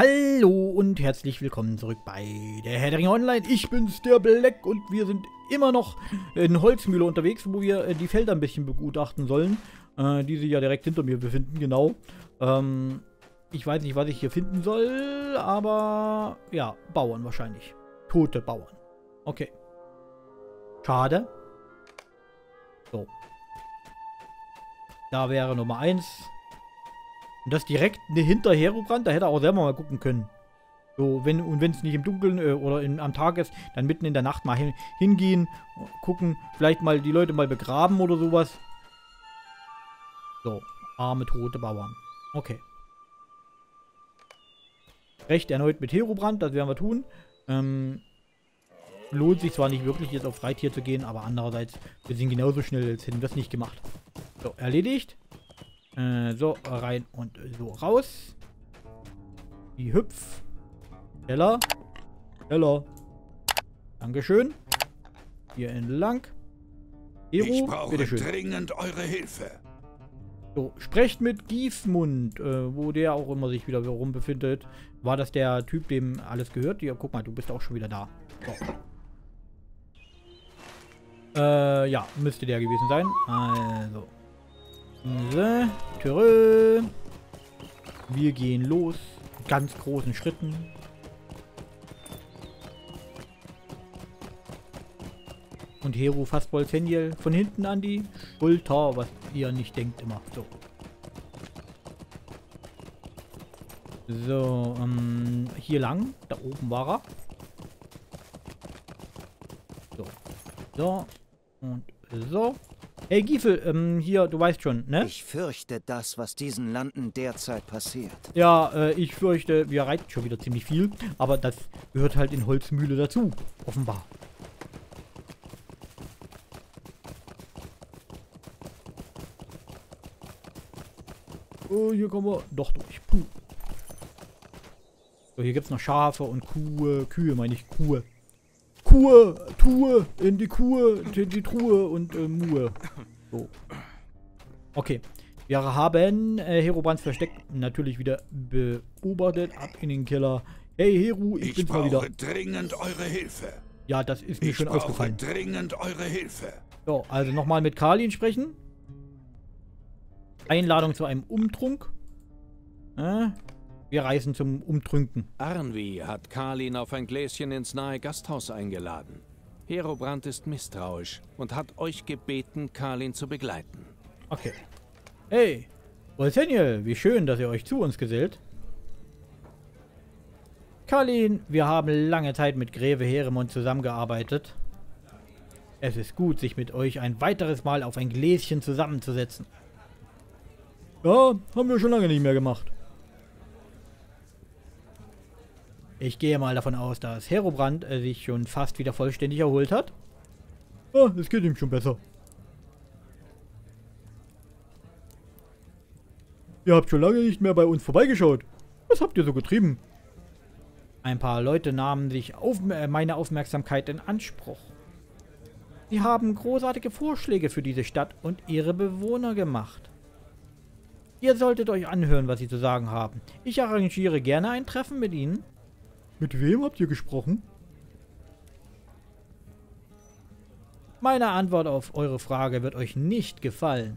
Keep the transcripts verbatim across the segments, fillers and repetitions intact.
Hallo und herzlich willkommen zurück bei der Herr der Ringe Online. Ich bin's, der Black, und wir sind immer noch in Holzmühle unterwegs, wo wir äh, die Felder ein bisschen begutachten sollen, äh, die sich ja direkt hinter mir befinden, genau. Ähm, ich weiß nicht, was ich hier finden soll, aber ja, Bauern wahrscheinlich. Tote Bauern. Okay. Schade. So. Da wäre Nummer eins. Und das direkt hinter Herobrand, da hätte er auch selber mal gucken können. So, wenn, und wenn es nicht im Dunkeln äh, oder in, am Tag ist, dann mitten in der Nacht mal hin, hingehen, gucken, vielleicht mal die Leute mal begraben oder sowas. So, arme, tote Bauern. Okay. Recht erneut mit Herobrand, das werden wir tun. Ähm, lohnt sich zwar nicht wirklich, jetzt auf Reittier zu gehen, aber andererseits, wir sind genauso schnell, jetzt hätten wir es nicht gemacht. So, erledigt. Äh, so, rein und so raus. Die Hüpf. Schneller. Schneller. Dankeschön. Hier entlang. Hero, ich brauche bitteschön. dringend eure Hilfe. So, sprecht mit Giefmund, äh, wo der auch immer sich wieder rum befindet. War das der Typ, dem alles gehört? Ja, guck mal, du bist auch schon wieder da. So. Äh, ja, müsste der gewesen sein. Also. So, Türö. Wir gehen los. Ganz großen Schritten. Und Hero fasst Bolzenjel von hinten an die Schulter, was ihr nicht denkt immer. So. So, ähm, hier lang. Da oben war er. So. So. Und so. Hey Giefel, ähm, hier, du weißt schon, ne? Ich fürchte das, was diesen Landen derzeit passiert. Ja, äh, ich fürchte, wir reiten schon wieder ziemlich viel, aber das gehört halt in Holzmühle dazu, offenbar. Oh, hier kommen wir doch durch. Puh. So, hier gibt es noch Schafe und Kuh, Kühe, meine ich, Kuh. Kuh, Tue, in die Kuh, in die Truhe und äh, Muhe. So. Okay. Wir haben äh, Herobrands Versteck natürlich wieder beobachtet. Ab in den Keller. Hey Heru, ich, ich bin's mal wieder. Ich brauche dringend eure Hilfe. Ja, das ist mir ich schon aufgefallen. Ich brauche dringend eure Hilfe. So, also nochmal mit Kalin sprechen. Einladung zu einem Umtrunk. Äh, wir reisen zum Umtrünken. Arnvi hat Kalin auf ein Gläschen ins nahe Gasthaus eingeladen. Herobrand ist misstrauisch und hat euch gebeten, Kalin zu begleiten. Okay. Hey, Bolzenjel, wie schön, dass ihr euch zu uns gesellt. Kalin, wir haben lange Zeit mit Greve Heremond zusammengearbeitet. Es ist gut, sich mit euch ein weiteres Mal auf ein Gläschen zusammenzusetzen. Ja, haben wir schon lange nicht mehr gemacht. Ich gehe mal davon aus, dass Herobrand äh, sich schon fast wieder vollständig erholt hat. Ja, es geht ihm schon besser. Ihr habt schon lange nicht mehr bei uns vorbeigeschaut. Was habt ihr so getrieben? Ein paar Leute nahmen sich auf, äh, meine Aufmerksamkeit in Anspruch. Sie haben großartige Vorschläge für diese Stadt und ihre Bewohner gemacht. Ihr solltet euch anhören, was sie zu sagen haben. Ich arrangiere gerne ein Treffen mit ihnen. Mit wem habt ihr gesprochen? Meine Antwort auf eure Frage wird euch nicht gefallen.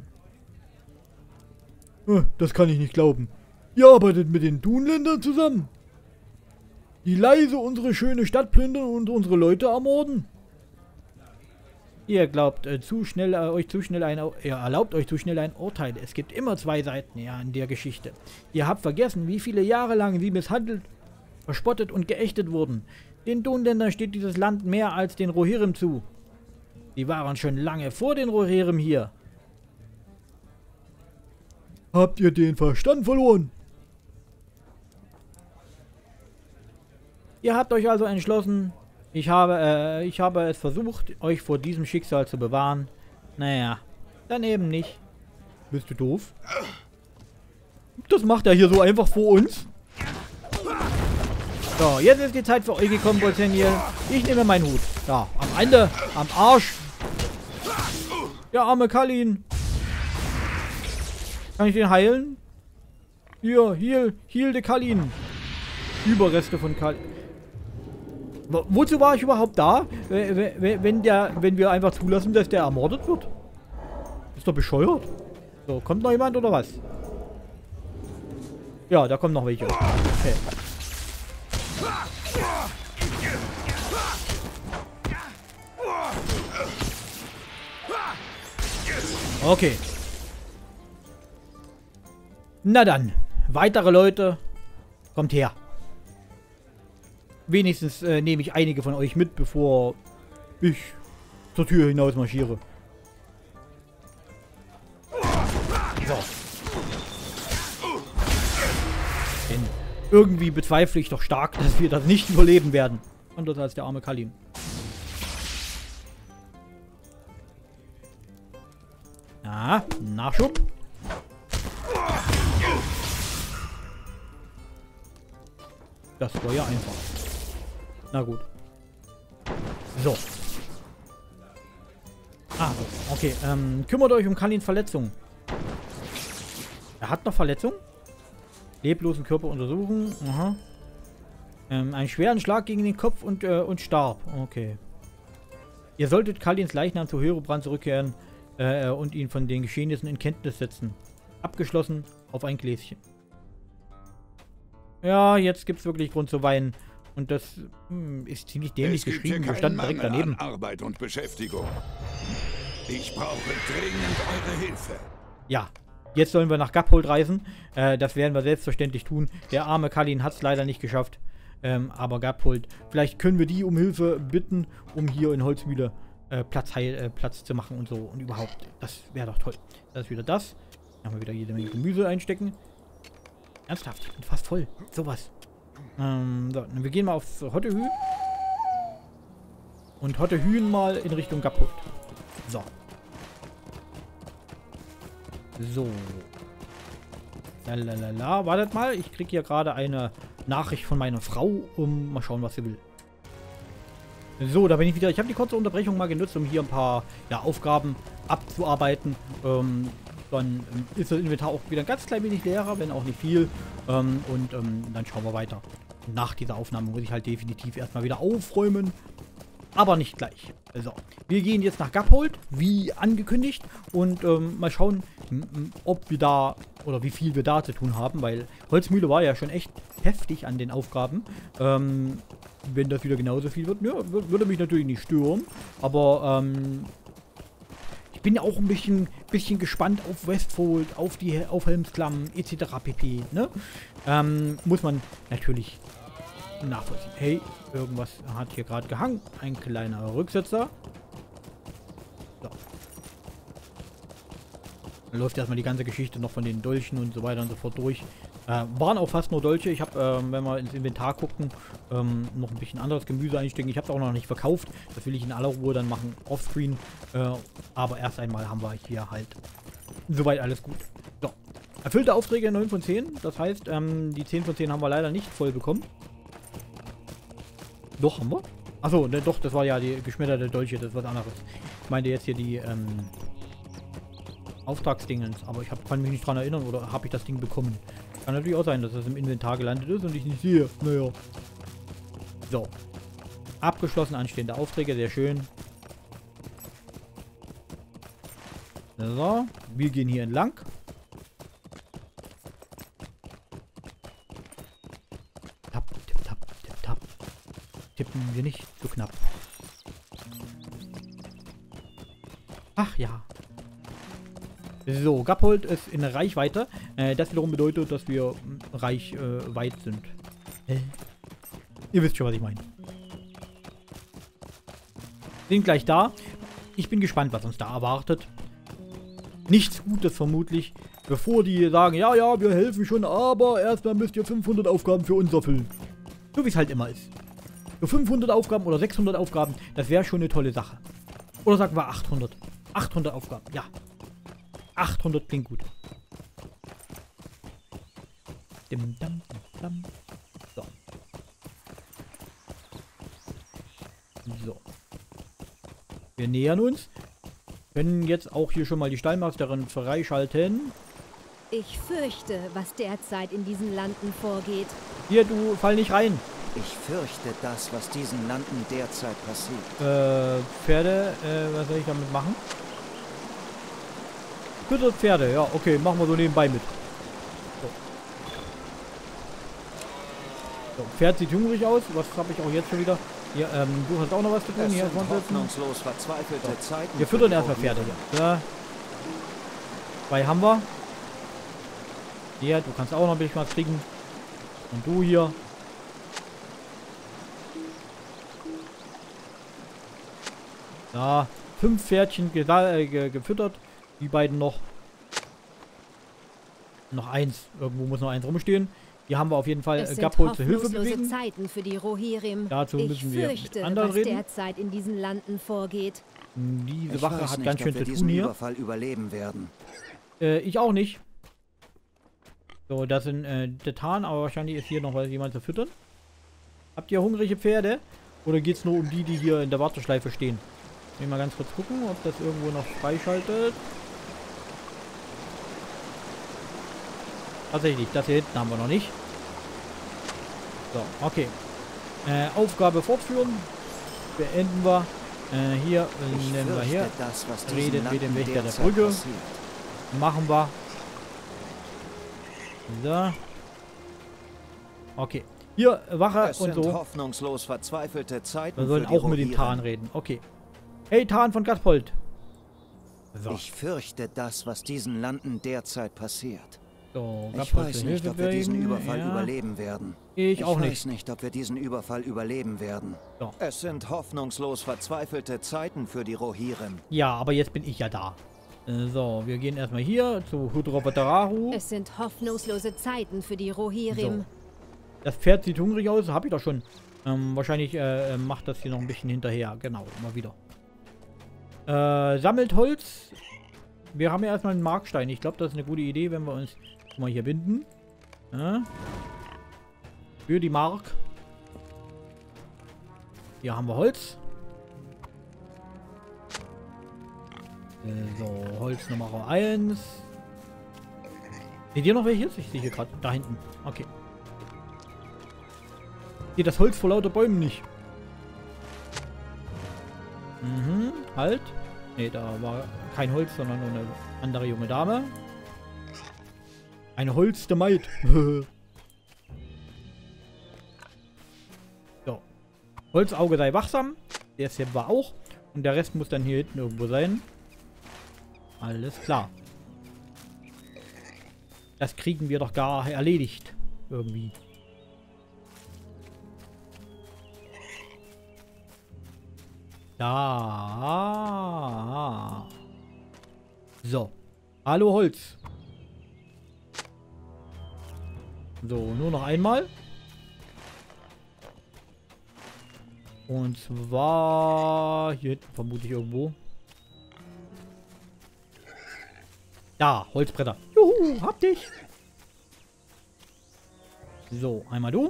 Das kann ich nicht glauben. Ihr arbeitet mit den Dunländern zusammen, die leise unsere schöne Stadt plündern und unsere Leute ermorden. Ihr glaubt äh, zu schnell, äh, euch zu schnell ein, ihr erlaubt euch zu schnell ein Urteil. Es gibt immer zwei Seiten, ja, in der Geschichte. Ihr habt vergessen, wie viele Jahre lang sie misshandelt, verspottet und geächtet wurden. Den Dunländern steht dieses Land mehr als den Rohirrim zu. Sie waren schon lange vor den Rohirrim hier. Habt ihr den Verstand verloren? Ihr habt euch also entschlossen, ich habe, äh, ich habe es versucht, euch vor diesem Schicksal zu bewahren. Naja, dann eben nicht. Bist du doof? Das macht er hier so einfach vor uns. So, jetzt ist die Zeit für euch gekommen, Bolzenjel. Ich nehme meinen Hut. Ja, am Ende, am Arsch. Der arme Kalin. Kann ich den heilen? Hier, heal, heal de Kalin. Überreste von Karl. Wo, wozu war ich überhaupt da? Wenn, wenn, der, wenn wir einfach zulassen, dass der ermordet wird? Ist doch bescheuert. So, kommt noch jemand oder was? Ja, da kommen noch welche. Okay. Okay. Na dann. Weitere Leute. Kommt her. Wenigstens äh, nehme ich einige von euch mit, bevor ich zur Tür hinaus marschiere. So. Denn irgendwie bezweifle ich doch stark, dass wir das nicht überleben werden. Anders als der arme Khalin. Ah, Nachschub. Das war ja einfach. Na gut. So. Ah, okay. Ähm, kümmert euch um Khalins Verletzung. Er hat noch Verletzungen? Leblosen Körper untersuchen. Aha. Ähm, einen schweren Schlag gegen den Kopf und, äh, und starb. Okay. Ihr solltet Khalins Leichnam zu Herobrand zurückkehren äh, und ihn von den Geschehnissen in Kenntnis setzen. Abgeschlossen auf ein Gläschen. Ja, jetzt gibt es wirklich Grund zu weinen. Und das hm, ist ziemlich dämlich geschrieben. Wir standen direkt daneben. Arbeit und Beschäftigung. Ich brauche dringend eure Hilfe. Ja, jetzt sollen wir nach Gappold reisen. Äh, das werden wir selbstverständlich tun. Der arme Khalin hat es leider nicht geschafft. Ähm, aber Gappold, vielleicht können wir die um Hilfe bitten, um hier in Holzmühle äh, Platz, heil, äh, Platz zu machen und so. Und überhaupt, das wäre doch toll. Das ist wieder das. Dann haben wir wieder jede Menge Gemüse einstecken. Ernsthaft, ich bin fast voll. Sowas. Ähm, so, wir gehen mal aufs Hottehü. Und Hottehüen mal in Richtung Gappold. So. So. Lalalala. Wartet mal, ich kriege hier gerade eine Nachricht von meiner Frau. Um mal schauen, was sie will. So, da bin ich wieder. Ich habe die kurze Unterbrechung mal genutzt, um hier ein paar ja, Aufgaben abzuarbeiten. Ähm, dann ähm, ist das Inventar auch wieder ein ganz klein wenig leerer, wenn auch nicht viel. Ähm, und ähm, dann schauen wir weiter. Nach dieser Aufnahme muss ich halt definitiv erstmal wieder aufräumen. Aber nicht gleich. So, wir gehen jetzt nach Gappold, wie angekündigt. Und ähm, mal schauen, ob wir da, oder wie viel wir da zu tun haben. Weil Holzmühle war ja schon echt heftig an den Aufgaben. Ähm, wenn das wieder genauso viel wird, ja, würde mich natürlich nicht stören. Aber ähm, ich bin ja auch ein bisschen, bisschen gespannt auf Westfold, auf die auf Helmsklamm et cetera pp. Ne? Ähm, muss man natürlich nachvollziehen. Hey, irgendwas hat hier gerade gehangen. Ein kleiner Rücksetzer. So. Dann läuft erstmal die ganze Geschichte noch von den Dolchen und so weiter und so fort durch. Äh, waren auch fast nur Dolche. Ich habe, ähm, wenn wir ins Inventar gucken, ähm, noch ein bisschen anderes Gemüse einstecken. Ich habe es auch noch nicht verkauft. Das will ich in aller Ruhe dann machen, offscreen. Äh, aber erst einmal haben wir hier halt soweit alles gut. So. Erfüllte Aufträge neun von zehn. Das heißt, ähm, die zehn von zehn haben wir leider nicht voll bekommen. Doch, haben wir? Achso, ne, doch, das war ja die geschmetterte Dolche. Das ist was anderes. Ich meinte jetzt hier die, ähm, Auftragsdingens. Aber ich hab, kann mich nicht dran erinnern, oder habe ich das Ding bekommen? Kann natürlich auch sein, dass das im Inventar gelandet ist und ich nicht sehe. Naja. So. Abgeschlossen anstehende Aufträge, sehr schön. So, wir gehen hier entlang. Tap, tipp, tap, tipp, tap. Tippen wir nicht zu knapp. Ach ja. So, Gappold ist in Reichweite. Äh, das wiederum bedeutet, dass wir reich äh, weit sind. Äh. Ihr wisst schon, was ich meine. Sind gleich da. Ich bin gespannt, was uns da erwartet. Nichts Gutes vermutlich. Bevor die sagen, ja, ja, wir helfen schon, aber erstmal müsst ihr fünfhundert Aufgaben für uns erfüllen. So wie es halt immer ist. So fünfhundert Aufgaben oder sechshundert Aufgaben, das wäre schon eine tolle Sache. Oder sagen wir achthundert. achthundert Aufgaben, ja. achthundert klingt gut. Dim, dam, dam. So. So. Wir nähern uns. Können jetzt auch hier schon mal die Stallmeisterin freischalten. Ich fürchte, was derzeit in diesen Landen vorgeht. Hier, du, fall nicht rein. Ich fürchte das, was diesen Landen derzeit passiert. Äh, Pferde, äh, was soll ich damit machen? Füttert Pferde, ja, okay, machen wir so nebenbei mit. So. So, Pferd sieht hungrig aus, was habe ich auch jetzt schon wieder? Hier, ähm, du hast auch noch was zu tun. Es Hier, sind hoffnungslos verzweifelte so. Zeiten. Wir füttern erstmal Pferde hier. Ja. Zwei haben wir. Hier, du kannst auch noch ein bisschen was kriegen. Und du hier. Da, fünf Pferdchen ge äh, ge gefüttert. Die beiden noch. Noch eins. Irgendwo muss noch eins rumstehen. Hier haben wir auf jeden Fall äh, Gapol zur Hilfe bewegen. Zeiten für die Rohirrim. Dazu müssen ich wir fürchte, mit anderen was reden. derzeit in diesen Landen vorgeht. Diese Ich Wache weiß hat nicht, ganz schön ob wir zu diesen tun hier. Überfall überleben werden. Äh, ich auch nicht. So, das sind äh, Detan, aber wahrscheinlich ist hier noch was jemand zu füttern. Habt ihr hungrige Pferde? Oder geht es nur um die, die hier in der Warteschleife stehen? Ich will mal ganz kurz gucken, ob das irgendwo noch freischaltet. Tatsächlich, das hier hinten haben wir noch nicht. So, okay. Äh, Aufgabe fortführen. Beenden wir. Äh, hier äh, nehmen wir hier. Das, was Redet mit dem Wächter der Brücke. Passiert. Machen wir. So. Okay. Hier, Wache Es und sind so. hoffnungslos verzweifelte Zeiten. Wir sollen für die auch mit dem Rohirrim. Tarn reden. Okay. Hey, Tarn von Gatpold. So. Ich fürchte das, was diesen Landen derzeit passiert. So, Ich Gatpold weiß zur nicht, Hilfe ob wir diesen bringen. Überfall Ja. überleben werden. Ich auch Ich nicht. weiß nicht, ob wir diesen Überfall überleben werden. So. Es sind hoffnungslos verzweifelte Zeiten für die Rohirrim. Ja, aber jetzt bin ich ja da. Äh, So, wir gehen erstmal hier zu Hudrovatarahu. Es sind hoffnungslose Zeiten für die Rohirrim. So. Das Pferd sieht hungrig aus, habe ich doch schon. Ähm, wahrscheinlich äh, macht das hier noch ein bisschen hinterher. Genau, mal wieder. Äh, sammelt Holz. Wir haben ja erstmal einen Markstein. Ich glaube, das ist eine gute Idee, wenn wir uns mal hier binden. Ja. Für die Mark. Hier haben wir Holz. Äh, So, Holz Nummer eins. Seht ihr noch welches? Ich sehe hier gerade. Da hinten. Okay. Geht das Holz vor lauter Bäumen nicht. Mhm, halt. Ne, da war kein Holz, sondern nur eine andere junge Dame. Eine holste Maid. So. Holzauge sei wachsam. Der ist war auch. Und der Rest muss dann hier hinten irgendwo sein. Alles klar. Das kriegen wir doch gar erledigt. Irgendwie. Da. So. Hallo Holz. So, nur noch einmal. Und zwar hier hinten vermute ich irgendwo. Da, Holzbretter. Juhu, hab dich. So, einmal du.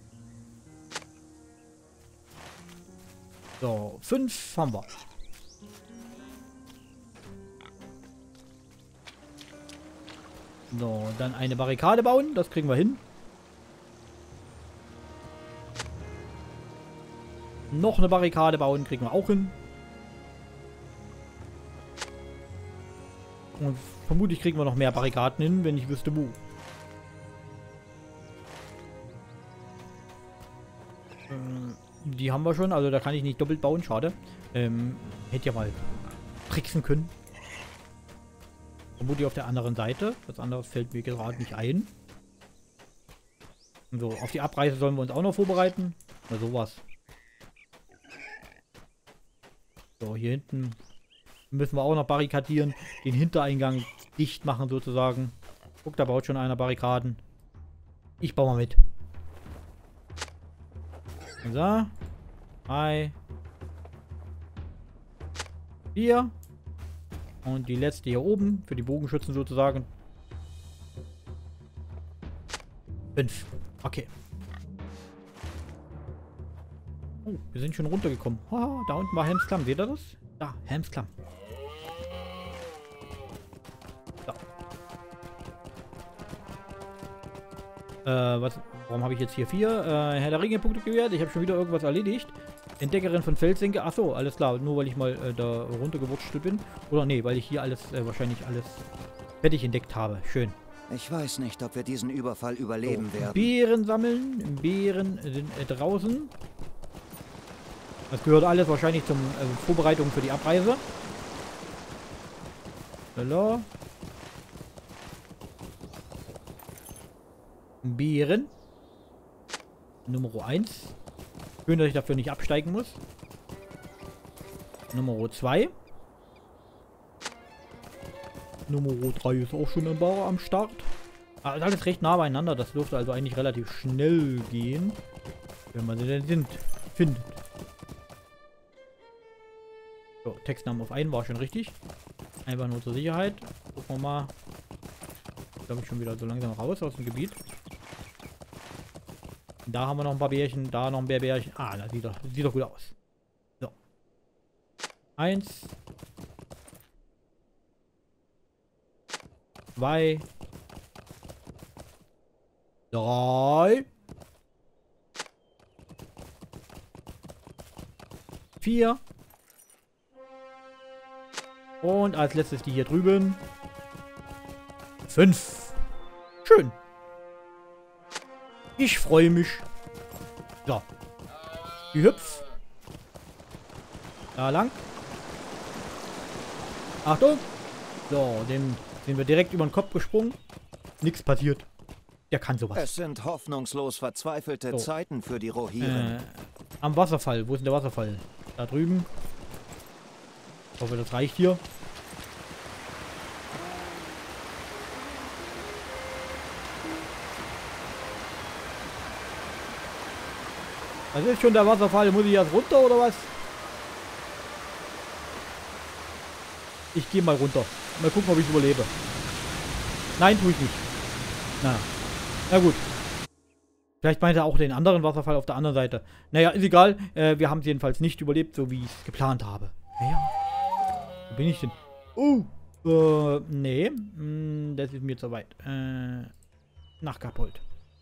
So, fünf haben wir. So, dann eine Barrikade bauen. Das kriegen wir hin. Noch eine Barrikade bauen. Kriegen wir auch hin. Und vermutlich kriegen wir noch mehr Barrikaden hin, wenn ich wüsste wo. Ähm, die haben wir schon. Also da kann ich nicht doppelt bauen. Schade. Ähm, hätte ja mal tricksen können. Vermutlich auf der anderen Seite. Das andere fällt mir gerade nicht ein. So, auf die Abreise sollen wir uns auch noch vorbereiten. Oder sowas. So, hier hinten müssen wir auch noch barrikadieren. Den Hintereingang dicht machen sozusagen. Guck, da baut schon einer Barrikaden. Ich baue mal mit. So. Drei. Vier. Und die letzte hier oben. Für die Bogenschützen sozusagen. Fünf. Okay. Oh, wir sind schon runtergekommen. Oh, da unten war Helmsklamm. Seht ihr das? Da, Helmsklamm. So. Äh, was Warum habe ich jetzt hier vier? Äh, Herr der Ringe Punkte gewährt. Ich habe schon wieder irgendwas erledigt. Entdeckerin von Felssenke. Achso, alles klar. Nur weil ich mal äh, da runtergewurschtelt bin. Oder nee, weil ich hier alles, äh, wahrscheinlich alles fertig entdeckt habe. Schön. Ich weiß nicht, ob wir diesen Überfall überleben so, werden. Beeren sammeln. Beeren sind äh, draußen. Das gehört alles wahrscheinlich zum äh, Vorbereitung für die Abreise. Hallo. Beeren. Nummer eins. Schön, dass ich dafür nicht absteigen muss. Nummer zwei. Nummer drei ist auch schon am Start. Also alles recht nah beieinander. Das dürfte also eigentlich relativ schnell gehen. Wenn man sie denn sind, findet. So, Textnamen auf einen war schon richtig. Einfach nur zur Sicherheit. Gucken wir mal. Ich glaube, ich schon wieder so langsam raus aus dem Gebiet. Da haben wir noch ein paar Bärchen. Da noch ein Bärbärchen. Ah, das sieht doch, das sieht doch gut aus. So. Eins. Zwei. Drei. Vier. Und als letztes die hier drüben. Fünf. Schön. Ich freue mich. So. Die hüpf. Da lang. Achtung. So, dem sind wir direkt über den Kopf gesprungen. Nichts passiert. Der kann sowas. Es sind hoffnungslos verzweifelte so. Zeiten für die Rohirrim. Äh, am Wasserfall. Wo ist denn der Wasserfall? Da drüben. Ich hoffe, das reicht hier. Das ist schon der Wasserfall. Muss ich jetzt runter oder was? Ich gehe mal runter. Mal gucken, ob ich überlebe. Nein, tue ich nicht. Na. Na gut. Vielleicht meint er auch den anderen Wasserfall auf der anderen Seite. Naja, ist egal. Äh, wir haben es jedenfalls nicht überlebt, so wie ich es geplant habe. Naja. Wo bin ich denn? Oh. Äh, nee. Hm, das ist mir zu weit. Äh, nach Kapold.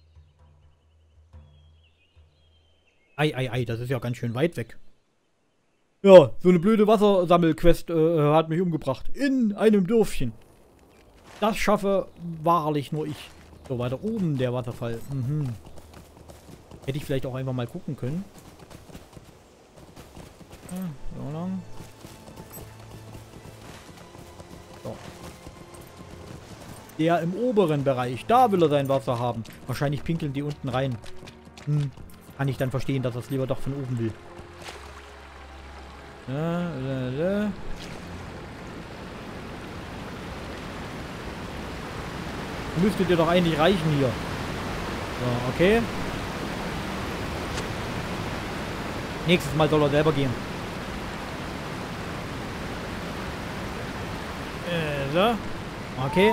Ei, ei, ei, das ist ja ganz schön weit weg. Ja, so eine blöde Wassersammelquest äh, hat mich umgebracht. In einem Dörfchen. Das schaffe wahrlich nur ich. So, weiter oben der Wasserfall. Mhm. Hätte ich vielleicht auch einfach mal gucken können. Ja, so lang. So. Der im oberen Bereich, da will er sein Wasser haben. Wahrscheinlich pinkeln die unten rein. Hm. Kann ich dann verstehen, dass er es lieber doch von oben will. Da, da, da. Müsste dir doch eigentlich reichen hier. So, okay. Nächstes Mal soll er selber gehen. Äh, so. Okay.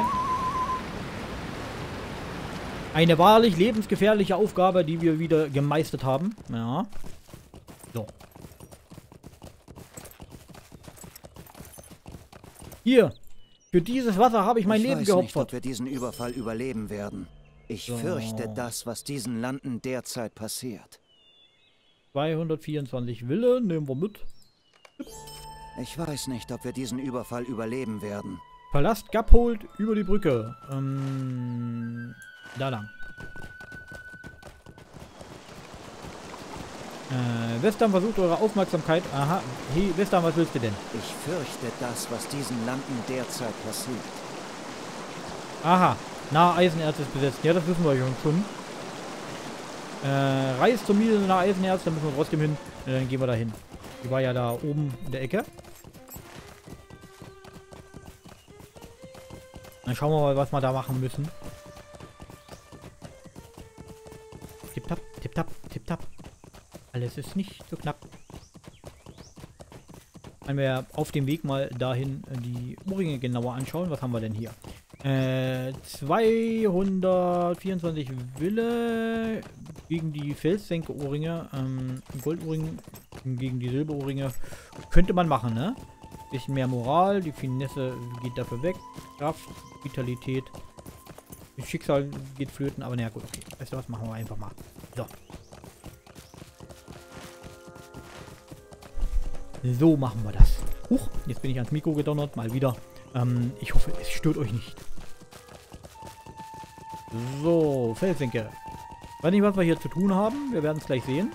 Eine wahrlich lebensgefährliche Aufgabe, die wir wieder gemeistert haben. Ja. So. Hier. Für dieses Wasser habe ich mein ich Leben weiß geopfert. nicht, ob wir diesen Überfall überleben werden. Ich so. fürchte das, was diesen Landen derzeit passiert. zweihundertvierundzwanzig Wille, nehmen wir mit. Ich weiß nicht, ob wir diesen Überfall überleben werden. Palast Gappold über die Brücke. Ähm, da lang. Äh, Western versucht eure Aufmerksamkeit. Aha. Hey, Western, was willst du denn? Ich fürchte das, was diesen Landen derzeit passiert. Aha. Nahe Eisenerz ist besetzt. Ja, das wissen wir schon. Äh, Reis zur Mine nach Eisenerz, da müssen wir trotzdem hin. Ja, dann gehen wir da hin. Die war ja da oben in der Ecke. Dann schauen wir mal, was wir da machen müssen. Tipptapp, tipptapp, tipptapp. Alles ist nicht so knapp. Wenn wir auf dem Weg mal dahin die Ohrringe genauer anschauen. Was haben wir denn hier? Äh, zweihundertvierundzwanzig Wille gegen die Felssenke-Ohrringe. Ähm, Goldohrringe gegen die Silberohrringe. Könnte man machen, ne? Bisschen mehr Moral. Die Finesse geht dafür weg. Kraft, Vitalität. Das Schicksal geht flöten, aber naja, gut, okay. Weißt du was, machen wir einfach mal. So. So machen wir das. Huch, jetzt bin ich ans Mikro gedonnert, mal wieder. Ähm, ich hoffe, es stört euch nicht. So, Felsenke. Weiß nicht, was wir hier zu tun haben. Wir werden es gleich sehen.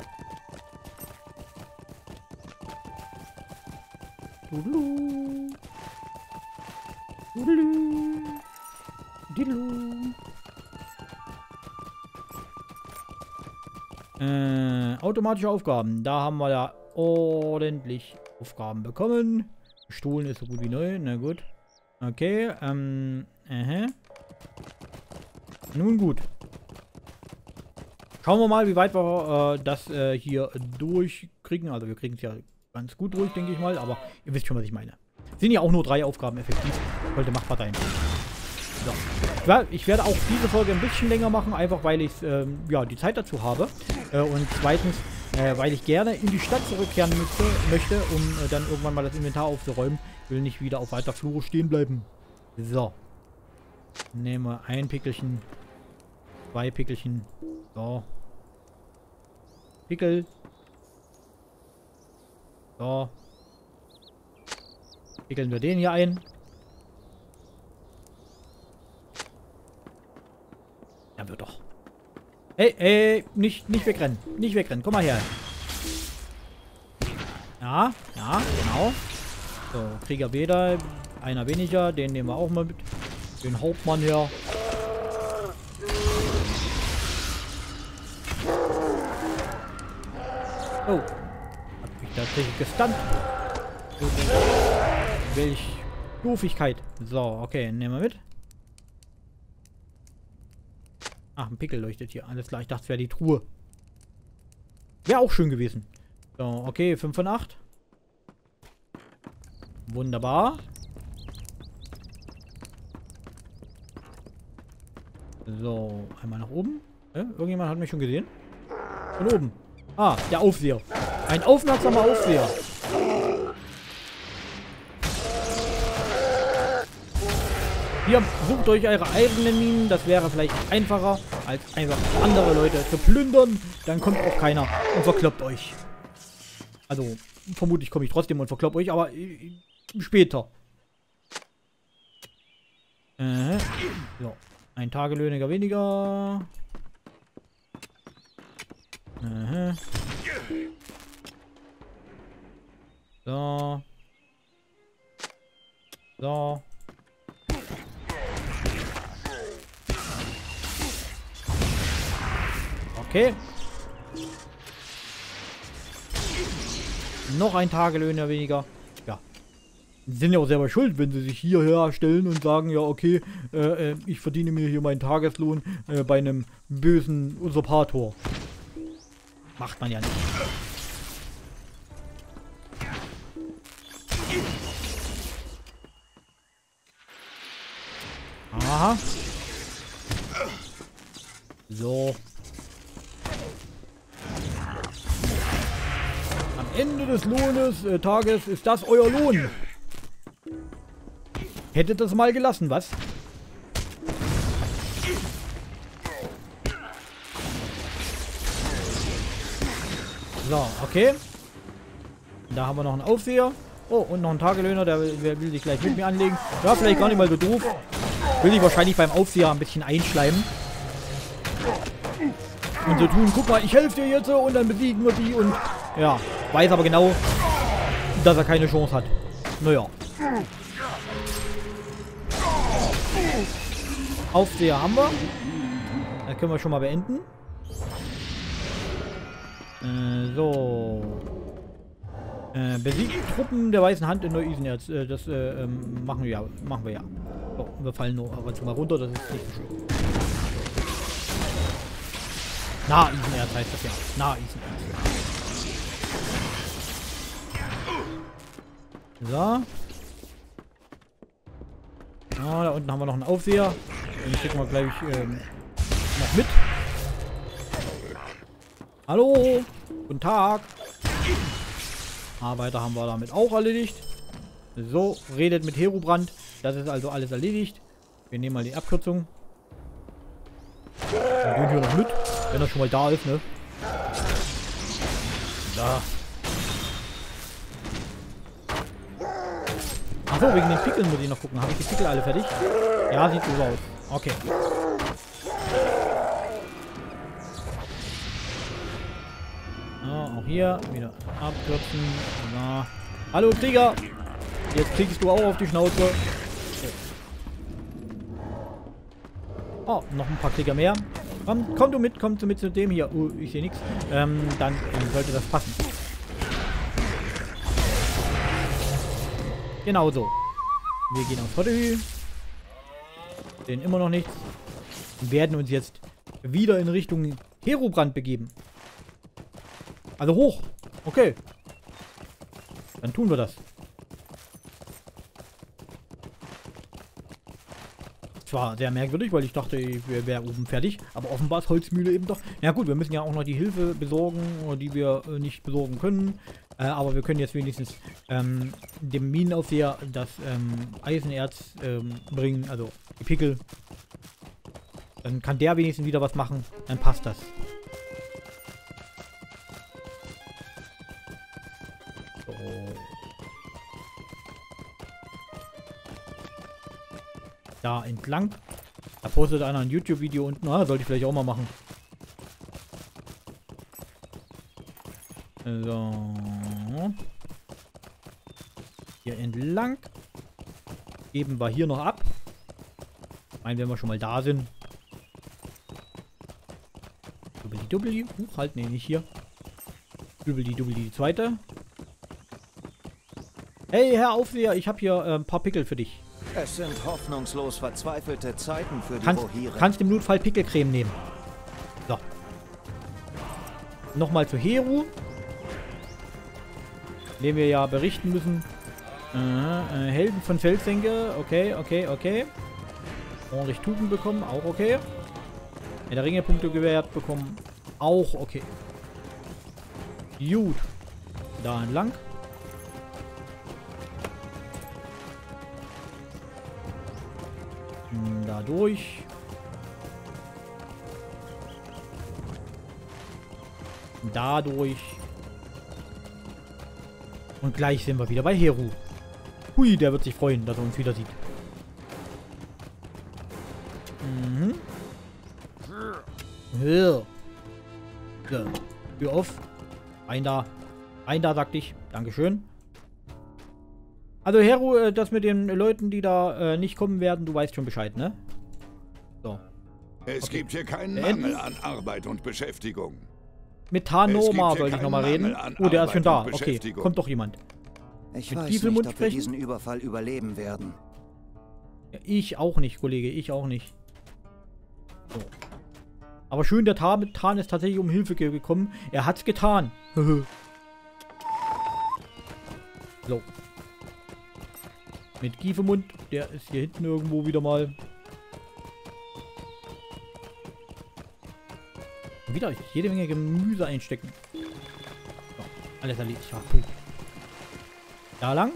Dudelu. Dudelu. Dudelu. Äh, automatische Aufgaben. Da haben wir ja ordentlich Aufgaben bekommen. Gestohlen ist so gut wie neu. Na gut. Okay. Ähm. Aha. Nun gut. Schauen wir mal, wie weit wir äh, das äh, hier durchkriegen. Also wir kriegen es ja ganz gut durch, denke ich mal. Aber ihr wisst schon, was ich meine. Sind ja auch nur drei Aufgaben effektiv. Sollte machbar sein. So. Ich, werd, ich werde auch diese Folge ein bisschen länger machen, einfach weil ich ähm, ja, die Zeit dazu habe. Äh, und zweitens, äh, weil ich gerne in die Stadt zurückkehren müsste, möchte, um äh, dann irgendwann mal das Inventar aufzuräumen. Ich will nicht wieder auf weiter Flure stehen bleiben. So. Nehmen wir ein Pickelchen. Zwei Pickelchen. So. Pickel. So. Pickeln wir den hier ein. Ja, wird doch. Ey, ey, nicht, nicht wegrennen. Nicht wegrennen. Komm mal her. Ja, ja, genau. So, Krieger Beda. Einer weniger. Den nehmen wir auch mal mit. Den Hauptmann hier. Oh. Hab mich tatsächlich gestunt. Welch Doofigkeit. So, okay, nehmen wir mit. Ach, ein Pickel leuchtet hier. Alles klar, ich dachte, es wäre die Truhe. Wäre auch schön gewesen. So, okay, fünf von acht. Wunderbar. So, einmal nach oben. Äh, irgendjemand hat mich schon gesehen. Von oben. Ah, der Aufseher. Ein aufmerksamer Aufseher. Hier, sucht euch eure eigenen Minen. Das wäre vielleicht einfacher, als einfach andere Leute zu plündern. Dann kommt auch keiner und verkloppt euch. Also, vermutlich komme ich trotzdem und verklopp euch, aber äh, später. Äh, so. Ein Tagelöhniger weniger. Aha. So. So. Okay. Noch ein Tagelöhner weniger. Ja. Sie sind ja auch selber schuld, wenn sie sich hierher stellen und sagen, ja okay, äh, ich verdiene mir hier meinen Tageslohn äh, bei einem bösen Usurpator. Macht man ja nicht. Aha. So. Am Ende des Lohnes, äh, Tages ist das euer Lohn. Hättet das mal gelassen, was? So, okay. Da haben wir noch einen Aufseher. Oh, und noch einen Tagelöhner, der will, der will sich gleich mit mir anlegen. Ja, vielleicht gar nicht mal so doof. Will ich wahrscheinlich beim Aufseher ein bisschen einschleimen. Und so tun, guck mal, ich helfe dir jetzt und dann besiegen wir die und ja, weiß aber genau, dass er keine Chance hat. Naja. Aufseher haben wir. Das können wir schon mal beenden. Äh, so. Äh, besiegt Truppen der Weißen Hand in Neu-Isenerz. Äh, das äh, ähm, machen wir ja. Machen wir ja. So, wir fallen nur ab und zu mal runter, das ist nicht so schön. Na-Isenerz heißt das ja. Na-Isenerz. So. Ah, da unten haben wir noch einen Aufseher. Den schicken wir gleich ähm, noch mit. Hallo. Guten Tag. Arbeiter haben wir damit auch erledigt. So, redet mit Herobrand. Das ist also alles erledigt. Wir nehmen mal die Abkürzung. Den hier noch mit, wenn er schon mal da ist, ne? Da. Achso, wegen den Pickeln muss ich noch gucken. Habe ich die Pickel alle fertig? Ja, sieht so aus. Okay. Ja, auch hier wieder abkürzen. Na. Hallo Krieger! Jetzt kriegst du auch auf die Schnauze. Okay. Oh, noch ein paar Krieger mehr. Komm, komm du mit, komm du mit zu dem hier. Uh, ich sehe nichts. Ähm, dann ähm, sollte das passen. Genau so. Wir gehen auf Hottehü. Sehen immer noch nichts. Und werden uns jetzt wieder in Richtung Herobrand begeben. Also hoch. Okay. Dann tun wir das. Zwar sehr merkwürdig, weil ich dachte, ich wäre oben fertig. Aber offenbar ist Holzmühle eben doch. Na gut, wir müssen ja auch noch die Hilfe besorgen, die wir äh, nicht besorgen können. Äh, aber wir können jetzt wenigstens ähm, dem Minenaufseher das ähm, Eisenerz ähm, bringen. Also die Pickel. Dann kann der wenigstens wieder was machen. Dann passt das. So. Da entlang. Da postet einer ein YouTube-Video unten. Ah, sollte ich vielleicht auch mal machen. So. Hier entlang. Geben wir hier noch ab. Ich meine, wenn wir schon mal da sind. Dubbeli dubbeli. Huch, halt, nee, nicht hier. Dubbeli dubbeli die zweite. Hey, Herr Aufseher, ich habe hier äh, ein paar Pickel für dich. Es sind hoffnungslos verzweifelte Zeiten für die Kannst, Rohirrim. kannst im Notfall Pickelcreme nehmen. So. Nochmal zu Heru. Den wir ja berichten müssen. Äh, äh, Helden von Feldsenke. Okay, okay, okay. Ordentlich Tugend bekommen. Auch okay. Ja, der Ringe Punkte gewährt bekommen. Auch okay. Gut. Da entlang. Da durch. Dadurch. Und gleich sind wir wieder bei Heru. Hui, der wird sich freuen, dass er uns wieder sieht. Mhm. Ja. So. Tür auf. Rein da. Rein da, sagte ich. Dankeschön. Also Heru, äh, das mit den Leuten, die da äh, nicht kommen werden, du weißt schon Bescheid, ne? So. Es Okay. gibt hier keinen Beenden. Mangel an Arbeit und Beschäftigung. Mit Tanoma Es gibt hier soll ich keinen nochmal reden. Mangel an Oh, der ist schon da. Arbeit und Okay, Beschäftigung. kommt doch jemand. Ich Mit weiß Gieselmund nicht, ob wir sprechen? diesen Überfall überleben werden. Ja, ich auch nicht, Kollege. Ich auch nicht. So. Aber schön, der Tan, Tan ist tatsächlich um Hilfe ge gekommen. Er hat's getan. So. Mit Giefemund. Der ist hier hinten irgendwo wieder mal. Wieder jede Menge Gemüse einstecken. So, alles erledigt. Ja, puh. Da lang.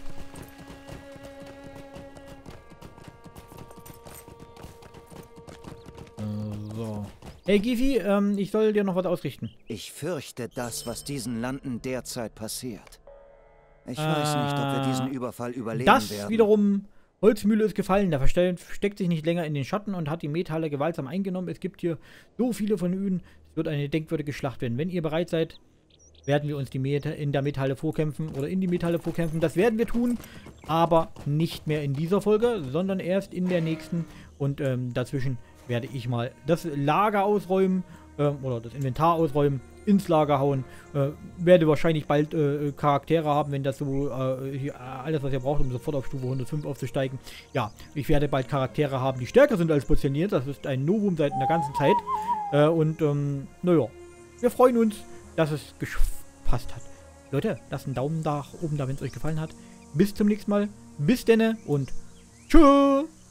So. Hey Gifi, ähm, ich soll dir noch was ausrichten. Ich fürchte das, was diesen Landen derzeit passiert. Ich weiß nicht, ob wir diesen Überfall überleben Das werden. wiederum, Holzmühle ist gefallen. Der versteckt, versteckt sich nicht länger in den Schatten und hat die Metalle gewaltsam eingenommen. Es gibt hier so viele von ihnen. Es wird eine denkwürdige Schlacht werden. Wenn ihr bereit seid, werden wir uns die Meta in der Metalle vorkämpfen oder in die Metalle vorkämpfen. Das werden wir tun, aber nicht mehr in dieser Folge, sondern erst in der nächsten. Und ähm, dazwischen werde ich mal das Lager ausräumen ähm, oder das Inventar ausräumen, ins Lager hauen. Äh, werde wahrscheinlich bald äh, Charaktere haben, wenn das so äh, hier, alles, was ihr braucht, um sofort auf Stufe hundertfünf aufzusteigen. Ja, ich werde bald Charaktere haben, die stärker sind als Portioniert. Das ist ein Novum seit einer ganzen Zeit. Äh, und, ähm, naja, wir freuen uns, dass es gepasst hat. Leute, lasst einen Daumen da oben da, wenn es euch gefallen hat. Bis zum nächsten Mal. Bis denne und tschüss.